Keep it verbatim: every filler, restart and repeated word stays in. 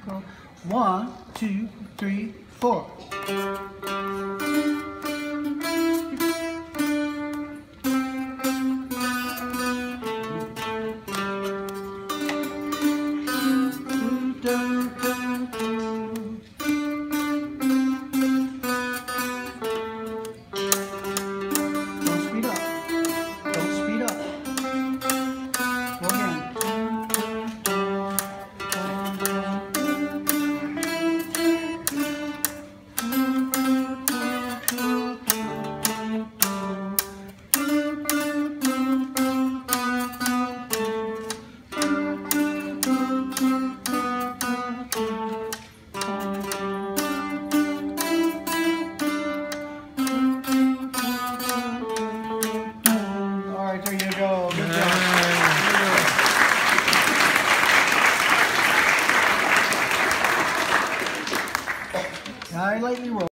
Go. One, two, three, four. Don't speed up. Don't speed up. Go again. All right, there you go. Good job. I lightly roll.